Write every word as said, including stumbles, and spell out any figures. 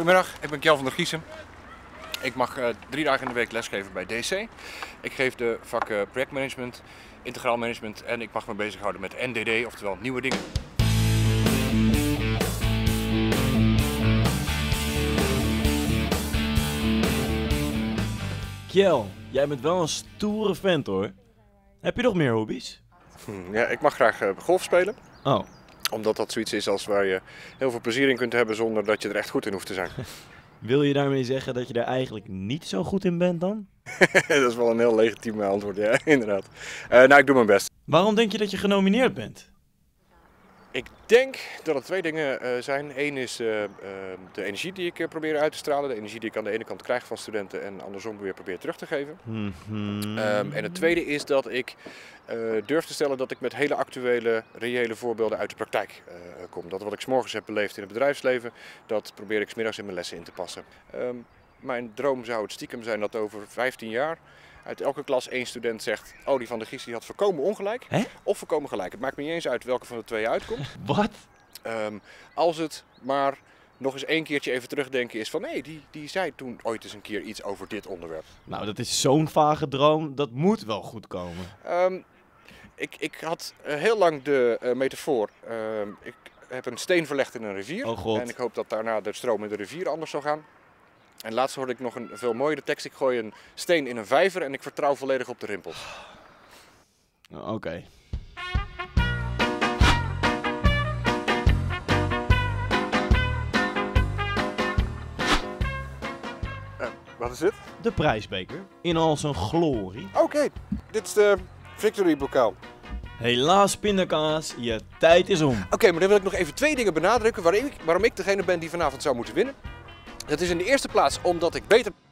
Goedemiddag, ik ben Kjell van der Giesen. Ik mag uh, drie dagen in de week lesgeven bij D C. Ik geef de vakken projectmanagement, integraal management en ik mag me bezighouden met N D D, oftewel nieuwe dingen. Kjell, jij bent wel een stoere vent hoor. Heb je nog meer hobby's? Hm, ja, ik mag graag uh, golf spelen. Oh. Omdat dat zoiets is als waar je heel veel plezier in kunt hebben zonder dat je er echt goed in hoeft te zijn. Wil je daarmee zeggen dat je daar eigenlijk niet zo goed in bent dan? Dat is wel een heel legitiem antwoord, ja, inderdaad. Uh, nou, ik doe mijn best. Waarom denk je dat je genomineerd bent? Ik denk dat er twee dingen uh, zijn. Eén is uh, uh, de energie die ik uh, probeer uit te stralen. De energie die ik aan de ene kant krijg van studenten en andersom weer probeer terug te geven. Mm-hmm. um, en het tweede is dat ik uh, durf te stellen dat ik met hele actuele, reële voorbeelden uit de praktijk uh, kom. Dat wat ik 's morgens heb beleefd in het bedrijfsleven, dat probeer ik 's middags in mijn lessen in te passen. Um, mijn droom zou het stiekem zijn dat over vijftien jaar uit elke klas één student zegt, oh, die van der Gies die had voorkomen ongelijk. Hè? Of voorkomen gelijk. Het maakt me niet eens uit welke van de twee uitkomt. Wat? Um, als het maar nog eens één keertje even terugdenken is van, nee, die, die zei toen ooit eens een keer iets over dit onderwerp. Nou, dat is zo'n vage droom, dat moet wel goed komen. Um, ik, ik had uh, heel lang de uh, metafoor, uh, ik heb een steen verlegd in een rivier. Oh God. En ik hoop dat daarna de stroom in de rivier anders zal gaan. En laatst hoorde ik nog een veel mooiere tekst. Ik gooi een steen in een vijver en ik vertrouw volledig op de rimpels. Oké. Okay. Uh, wat is dit? De prijsbeker, in al zijn glorie. Oké, okay, dit is de Victory bokaal. Helaas pindakaas, je tijd is om. Oké, okay, maar dan wil ik nog even twee dingen benadrukken waarom ik, waarom ik degene ben die vanavond zou moeten winnen. Dat is in de eerste plaats omdat ik beter...